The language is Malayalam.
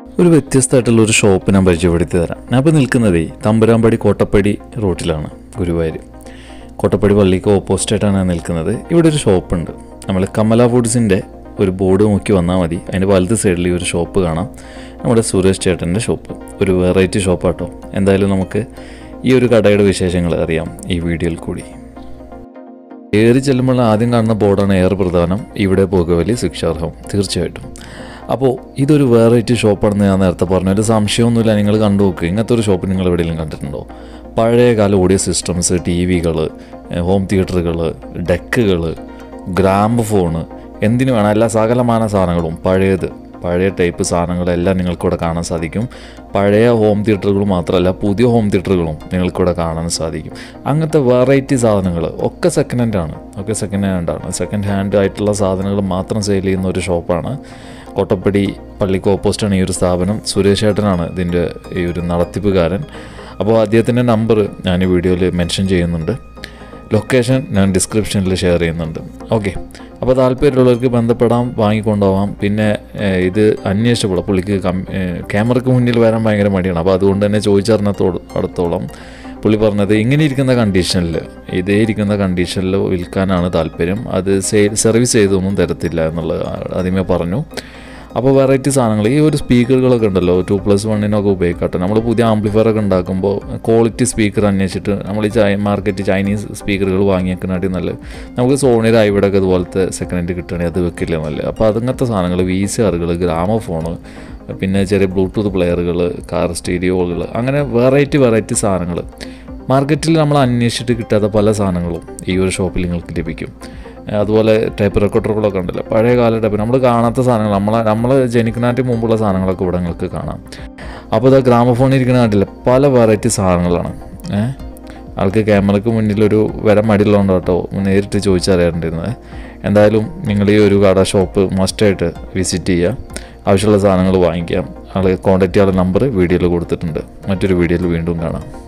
ഒരു വ്യത്യസ്തമായിട്ടുള്ള ഒരു ഷോപ്പ് ഞാൻ പരിചയപ്പെടുത്തി തരാം. ഞാൻ ഇപ്പോൾ നിൽക്കുന്നത് തമ്പുരാമ്പടി കോട്ടപ്പടി റോട്ടിലാണ്, ഗുരുവായൂർ. കോട്ടപ്പടി പള്ളിക്ക് ഓപ്പോസിറ്റായിട്ടാണ് ഞാൻ നിൽക്കുന്നത്. ഇവിടെ ഒരു ഷോപ്പുണ്ട്. നമ്മൾ കമല ഫുഡ്സിൻ്റെ ഒരു ബോർഡ് നോക്കി വന്നാൽ മതി. അതിൻ്റെ വലത് സൈഡിൽ ഈ ഒരു ഷോപ്പ് കാണാം. നമ്മുടെ സുരേഷ് ചേട്ടൻ്റെ ഷോപ്പ്. ഒരു വെറൈറ്റി ഷോപ്പാട്ടോ. എന്തായാലും നമുക്ക് ഈ ഒരു കടയുടെ വിശേഷങ്ങൾ അറിയാം ഈ വീഡിയോയിൽ കൂടി. ഏറി ചെല്ലുമ്പോൾ ആദ്യം കാണുന്ന ബോർഡാണ് ഏറെ പ്രധാനം. ഇവിടെ പുകവലി ശിക്ഷാർഹം. തീർച്ചയായിട്ടും. അപ്പോൾ ഇതൊരു വെറൈറ്റി ഷോപ്പാണെന്ന് ഞാൻ നേരത്തെ പറഞ്ഞു. ഒരു സംശയമൊന്നുമില്ല, നിങ്ങൾ കണ്ടു നോക്കുക. ഇങ്ങനത്തെ ഒരു ഷോപ്പ് നിങ്ങൾ എവിടെയെങ്കിലും കണ്ടിട്ടുണ്ടോ? പഴയകാല ഓഡിയോ സിസ്റ്റംസ്, TV-കൾ, ഹോം തിയേറ്ററുകൾ, ഡെക്കുകൾ, ഗ്രാമഫോണ്, എന്തിനു വേണം എല്ലാ സകലമാന സാധനങ്ങളും പഴയ ടൈപ്പ് സാധനങ്ങളെല്ലാം നിങ്ങൾക്കിവിടെ കാണാൻ സാധിക്കും. പഴയ ഹോം തിയേറ്ററുകൾ മാത്രമല്ല, പുതിയ ഹോം തിയേറ്ററുകളും നിങ്ങൾക്കിവിടെ കാണാൻ സാധിക്കും. അങ്ങനത്തെ വെറൈറ്റി സാധനങ്ങൾ ഒക്കെ സെക്കൻഡ് ഹാൻഡാണ്. സെക്കൻഡ് ഹാൻഡ് ആയിട്ടുള്ള സാധനങ്ങൾ മാത്രം സെയിൽ ചെയ്യുന്ന ഒരു ഷോപ്പാണ്. കോട്ടപ്പടി പള്ളിക്ക് ഓപ്പോസിറ്റാണ് ഈ ഒരു സ്ഥാപനം. സുരേഷ് ചേട്ടനാണ് ഇതിൻ്റെ ഈ ഒരു നടത്തിപ്പുകാരൻ. അപ്പോൾ അദ്ദേഹത്തിൻ്റെ നമ്പർ ഞാൻ ഈ വീഡിയോയിൽ മെൻഷൻ ചെയ്യുന്നുണ്ട്. ലൊക്കേഷൻ ഞാൻ ഡിസ്ക്രിപ്ഷനിൽ ഷെയർ ചെയ്യുന്നുണ്ട്. ഓക്കെ, അപ്പോൾ താല്പര്യമുള്ളവർക്ക് ബന്ധപ്പെടാം, വാങ്ങിക്കൊണ്ടുപോകാം. പിന്നെ ഇത് അന്വേഷിച്ചപ്പോൾ പുള്ളിക്ക് ക്യാമറയ്ക്ക് മുന്നിൽ വരാൻ ഭയങ്കര മടിയാണ്. അപ്പോൾ അതുകൊണ്ട് തന്നെ ചോദിച്ചറിഞ്ഞത്തോളം പുള്ളി പറഞ്ഞത് ഇങ്ങനെ ഇരിക്കുന്ന കണ്ടീഷനിൽ വിൽക്കാനാണ് താല്പര്യം. അത് സർവീസ് ചെയ്തൊന്നും തരത്തില്ല എന്നുള്ളത് ആദ്യമേ പറഞ്ഞു. അപ്പോൾ വെറൈറ്റി സാധനങ്ങൾ, ഈ ഒരു സ്പീക്കറുകളൊക്കെ ഉണ്ടല്ലോ 2+1 ഉപയോഗിക്കട്ടെ. നമ്മൾ പുതിയ ആംപ്ലിഫയറൊക്കെ ഉണ്ടാക്കുമ്പോൾ ക്വാളിറ്റി സ്പീക്കർ അന്വേഷിച്ചിട്ട് നമ്മൾ ഈ മാർക്കറ്റ് ചൈനീസ് സ്പീക്കറുകൾ വാങ്ങിയേക്കാനായിട്ട് നല്ലത്. നമുക്ക് സോണിയുടെ ഇവിടെയൊക്കെ അതുപോലത്തെ സെക്കൻഡ് ഹാൻഡ് കിട്ടുകയാണെങ്കിൽ അത് വെക്കില്ല നല്ലത്. അപ്പോൾ അങ്ങനത്തെ സാധനങ്ങൾ, VCRകൾ, ഗ്രാമഫോണ്, പിന്നെ ചെറിയ ബ്ലൂടൂത്ത് പ്ലെയറുകൾ, കാർ സ്റ്റീരിയോകൾ, അങ്ങനെ വെറൈറ്റി സാധനങ്ങൾ മാർക്കറ്റിൽ നമ്മൾ അന്വേഷിച്ചിട്ട് കിട്ടാത്ത പല സാധനങ്ങളും ഈ ഒരു ഷോപ്പിൽ നിങ്ങൾക്ക് ലഭിക്കും. അതുപോലെ ടൈപ്പ് റെക്കോർഡറുകളൊക്കെ ഉണ്ടല്ലോ, പഴയകാല ടൈപ്പ് നമ്മൾ കാണാത്ത സാധനങ്ങൾ, നമ്മൾ ജനിക്കുന്നതിന് മുമ്പുള്ള സാധനങ്ങളൊക്കെ ഇവിടെ നിങ്ങൾക്ക് കാണാം. അപ്പോൾ ഇത് ഗ്രാമഫോണിൽ ഇരിക്കുന്ന കണ്ടില്ല, പല വെറൈറ്റി സാധനങ്ങളാണ്. ആൾക്ക് ക്യാമറയ്ക്ക് മുന്നിലൊരു വര മടിയുള്ളതുകൊണ്ട് കേട്ടോ നേരിട്ട് ചോദിച്ചറിയാറുണ്ടിരുന്നത്. എന്തായാലും നിങ്ങൾ ഈ ഒരു കട ഷോപ്പ് മസ്റ്റായിട്ട് വിസിറ്റ് ചെയ്യുക. ആവശ്യമുള്ള സാധനങ്ങൾ വാങ്ങിക്കാം. ആൾ കോൺടാക്റ്റ് ചെയ്യാനുള്ള നമ്പർ വീഡിയോയിൽ കൊടുത്തിട്ടുണ്ട്. മറ്റൊരു വീഡിയോയിൽ വീണ്ടും കാണാം.